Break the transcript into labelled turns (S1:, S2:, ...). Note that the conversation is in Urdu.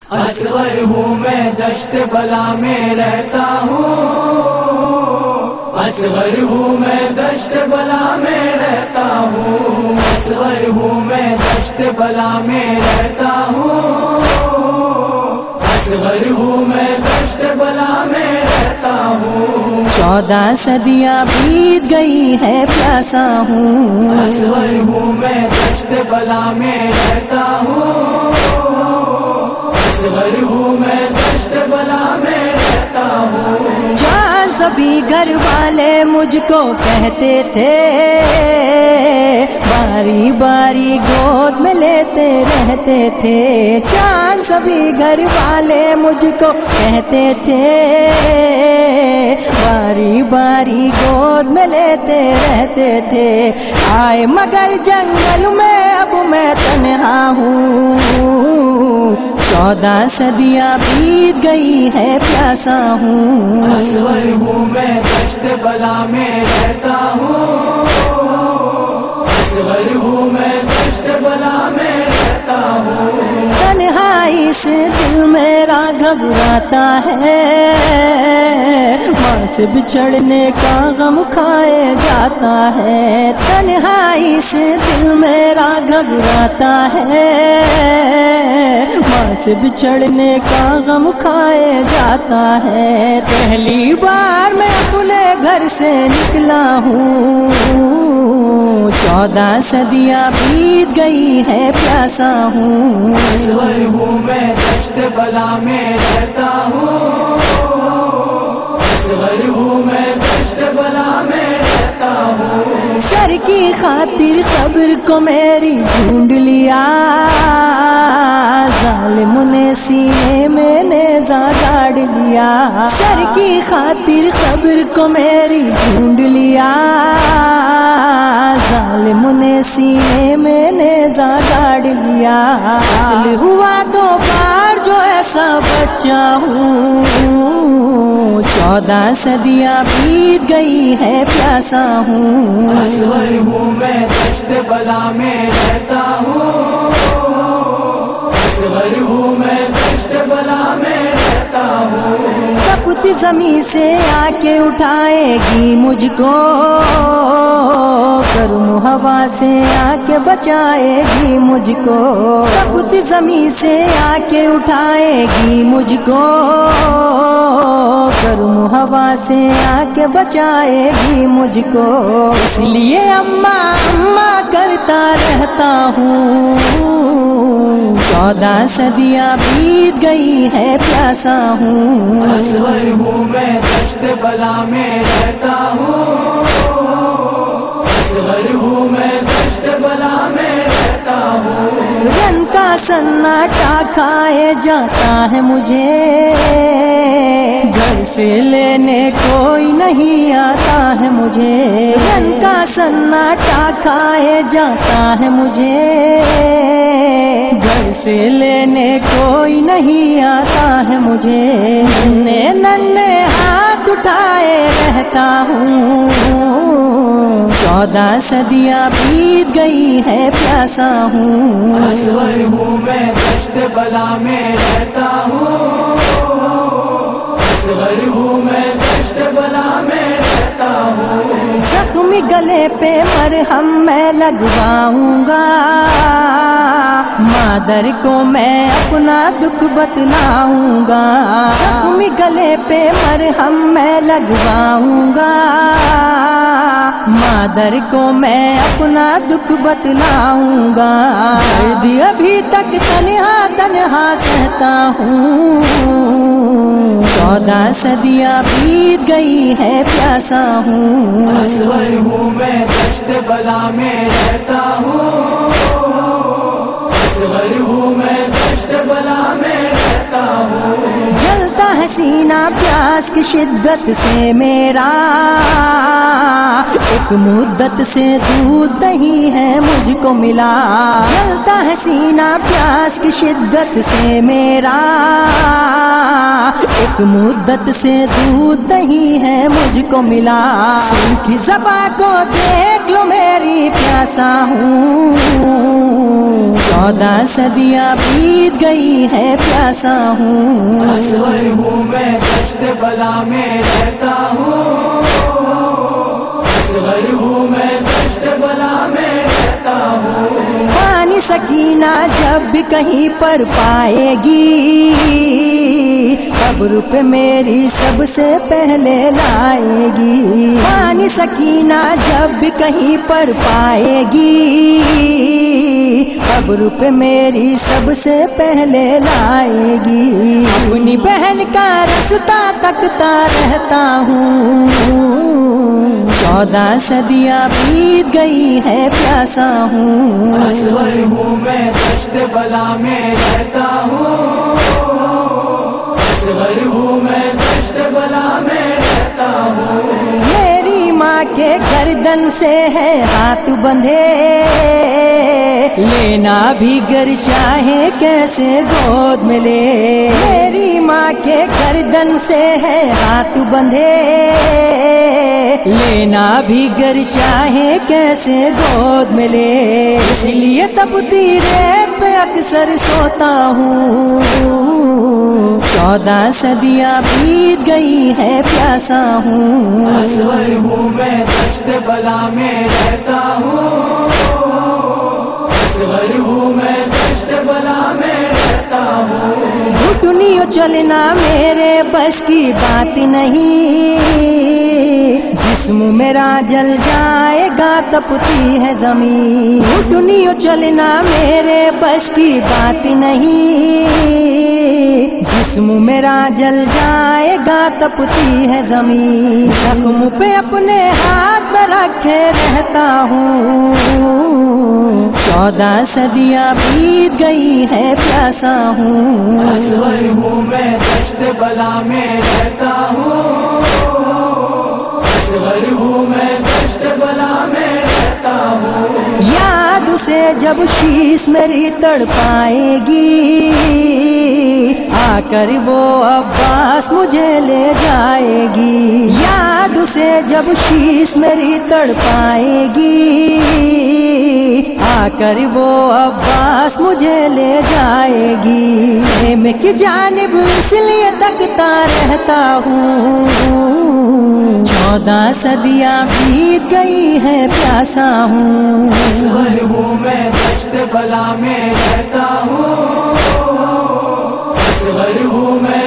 S1: اصغر ہوں میں دشت بلا میں رہتا ہوں، اصغر ہوں میں دشت بلا میں رہتا ہوں، اصغر ہوں میں دشت بلا میں رہتا ہوں، اصغر ہوں میں دشت بلا میں رہتا ہوں۔
S2: 14 صدیاں بیت گئی ہے پیاسا ہوں،
S1: اصغر ہوں میں دشت بلا میں رہتا ہوں، اصغر ہوں میں دشت بلا میں رہتا ہوں۔
S2: جان سبھی گھر والے مجھ کو کہتے تھے، باری باری گود میں لیتے رہتے تھے، جان سبھی گھر والے مجھ کو کہتے تھے، باری باری گود میں لیتے رہتے تھے۔ آئے مگر جنگل میں اب میں تنہا ہوں، 14 صدیاں بیت گئی ہے پیاسا ہوں۔
S1: اصغر ہوں میں دشت بلا میں رہتا ہوں، اصغر ہوں میں دشت بلا میں رہتا ہوں۔
S2: تنہائی سے دل میرا گھبراتا ہے، ماں سے بچھڑنے کا غم کھائے جاتا ہے، تنہائی سے دل میرا گھبراتا ہے، ماں سے بچھڑنے کا غم کھائے جاتا ہے۔ پہلی بار میں اپنے گھر سے نکلا ہوں، 14 صدیاں بیت گئی ہے پیاسا ہوں۔
S1: اصغر ہوں میں دشت بلا میں رہتا ہوں، اصغر ہوں میں دشت بلا میں رہتا ہوں۔
S2: سر کی خاطر قبر کو میری ڈھونڈ لیا، ظالم نے سینے میں نیزہ گاڑ لیا، سر کی خاطر قبر کو میری ڈھونڈ لیا، ظالم نے سینے میں نیزہ گاڑ لیا۔ عقل ہوا 2 بار جو ایسا بچہ ہوں، 14 صدیاں بیت گئی ہے پیاسا ہوں۔
S1: اصغر ہوں میں دشت بلا میں رہتا ہوں، اصغر ہوں میں دشت بلا میں رہتا ہوں۔
S2: تپتی زمین سے آ کے اٹھائے گی مجھ کو، گرم ہوا سے آ کے بچائے گی مجھ کو، تپتی زمین سے آ کے اٹھائے گی مجھ کو، گرم ہوا سے آ کے بچائے گی مجھ کو۔ اس لیے اماں اماں کرتا رہتا ہوں، 14 صدیاں بیت گئی ہے پیاسا ہوں۔
S1: اصغر ہوں میں دشت بلا میں رہتا ہوں، اصغر ہوں میں دشت بلا میں رہتا ہوں۔
S2: رن کا سناٹا کھائے جاتا ہے مجھے، گھر سے لینے کوئی نہیں آتا ہے مجھے، رن کا سناٹا کھائے جاتا ہے مجھے، گھر سے لینے کوئی نہیں آتا ہے مجھے، ننے ننے ہاتھ اٹھائے رہتا ہوں، 14 صدیاں بیت گئی ہے پیاسا ہوں۔
S1: اصغر ہوں میں دشت بلا میں رہتا ہوں، اصغر ہوں میں دشت بلا میں رہتا ہوں۔
S2: زخمی گلے پہ مرہم میں لگواؤں گا، مادر کو میں اپنا دکھ بتلاؤں گا، زخمی گلے پہ مرہم میں لگواؤں گا، مادر کو میں اپنا دکھ بتلاؤں گا۔ درد ابھی تک تنہا تنہا سہتا ہوں، 14 صدیاں بیت گئی ہے پیاسا ہوں۔
S1: اصغر ہوں میں دشت بلا میں رہتا ہوں، اصغر ہوں میں دشت بلا میں رہتا ہوں۔
S2: جلتا ہے سینہ پیاس کی شدت سے میرا، ایک مدت سے دودھ نہیں ہے مجھ کو ملا، جلتا ہے سینہ پیاس کی شدت سے میرا، ایک مدت سے دودھ نہیں ہے مجھ کو ملا، سوکھی زباں کو دیکھ لو میری پیاسا ہوں، 14 صدیاں بیت گئی ہے پیاسا ہوں،
S1: اصغر ہوں میں دشت بلا میں رہتا ہوں، اصغر ہوں میں دشت بلا میں رہتا ہوں،
S2: پانی سکینہ جب بھی کہیں پر پائے گی قبر پہ میری سب سے پہلے لائے گی، پانی سکینہ جب بھی کہیں پر پائے گی قبر پہ میری سب سے پہلے لائے گی، اپنی بہن کا رشتہ تکتا رہتا ہوں، 14 صدیاں بیت گئی ہے پیاسا ہوں،
S1: اصغر ہوں میں دشت بلا میں رہتا ہوں، اصغر ہوں میں دشت بلا میں رہتا ہوں،
S2: میری ماں کے گردن سے ہے ہاتھ بندھے لینا بھی گر چاہے کیسے گود میں لے، میری ماں کے گردن سے ہے ہاتھ بندھے لینا بھی گر چاہے کیسے گود میں لے، اس لیے تپتی ریت پہ اکثر سوتا ہوں، 14 صدیاں بیت گئی ہے پیاسا ہوں،
S1: اصغر ہوں میں دشت بلا میں رہتا ہوں، اصغر ہوں میں دشت بلا میں رہتا ہوں،
S2: گھٹنیوں چلنا میرے بس کی بات نہیں، جسم میرا جل جائے گا تپتی ہے زمین، گھٹنیوں چلنا میرے بس کی بات نہیں، جسم میرا جل جائے گا تپتی ہے زمین، زخم پہ اپنے ہاتھ میں رکھے رہتا ہوں، 14 صدیاں بیت گئی ہے پیاسا ہوں،
S1: اصغر ہوں میں دشت بلا میں رہتا ہوں، اصغر ہوں میں دشت بلا میں رہتا ہوں،
S2: یاد اسے جب شیش میری تڑپائے گی آ کر وہ عباس مجھے لے جائے گی، یاد اسے جب شیش میری تڑپائے گی آ کر وہ عباس مجھے لے جائے گی، میں کی جانب اس لیے تکتا رہتا ہوں، 14 صدیاں بیت گئی ہے پیاسا ہوں،
S1: اصغر ہوں میں دشت بلا میں رہتا ہوں، اصغر ہوں میں